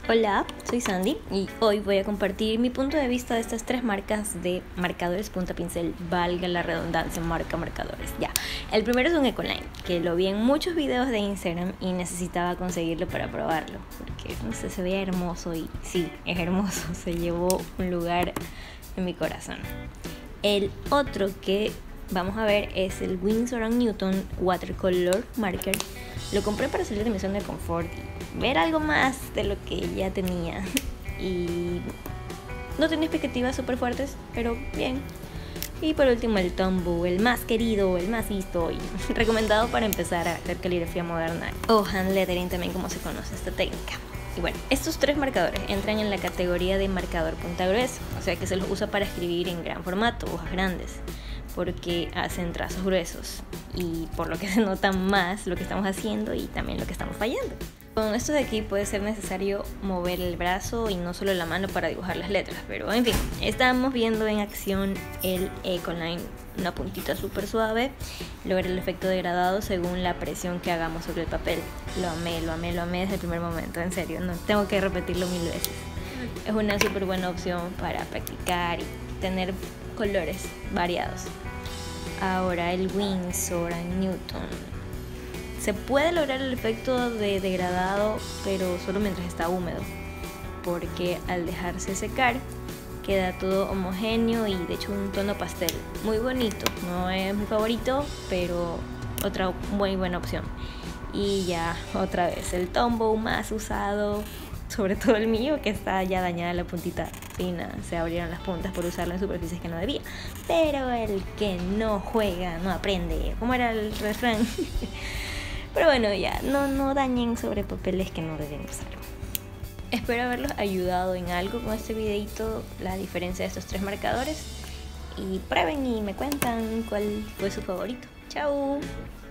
Hola, soy Sandy y hoy voy a compartir mi punto de vista de estas tres marcas de marcadores punta pincel, valga la redundancia, marca marcadores. Ya, el primero es un Ecoline, que lo vi en muchos videos de Instagram y necesitaba conseguirlo para probarlo, porque no sé, se veía hermoso y sí, es hermoso, se llevó un lugar en mi corazón. El otro que vamos a ver es el Winsor & Newton Watercolor Marker. Lo compré para salir de mi zona de confort y ver algo más de lo que ya tenía. Y no tenía expectativas súper fuertes, pero bien. Y por último el Tombow, el más querido, el más visto y recomendado para empezar a hacer caligrafía moderna o hand lettering también, como se conoce esta técnica. Y bueno, estos tres marcadores entran en la categoría de marcador punta grueso, o sea que se los usa para escribir en gran formato, hojas grandes, porque hacen trazos gruesos y por lo que se nota más lo que estamos haciendo y también lo que estamos fallando. Con estos de aquí puede ser necesario mover el brazo y no solo la mano para dibujar las letras, pero en fin, estamos viendo en acción el Ecoline, una puntita súper suave, logra el efecto degradado según la presión que hagamos sobre el papel. Lo amé, lo amé, lo amé desde el primer momento, en serio, no tengo que repetirlo 1000 veces. Es una súper buena opción para practicar y tener colores variados. Ahora el Winsor & Newton. Se puede lograr el efecto de degradado, pero solo mientras está húmedo, porque al dejarse secar queda todo homogéneo y de hecho un tono pastel muy bonito. No es mi favorito, pero otra muy buena opción. Y ya otra vez el Tombow más usado, sobre todo el mío, que está ya dañada la puntita fina, se abrieron las puntas por usarlo en superficies que no debía. Pero el que no juega no aprende, como era el refrán. Pero bueno, ya, no dañen sobre papeles que no deben usar. Espero haberlos ayudado en algo con este videito, la diferencia de estos tres marcadores. Y prueben y me cuentan cuál fue su favorito. ¡Chao!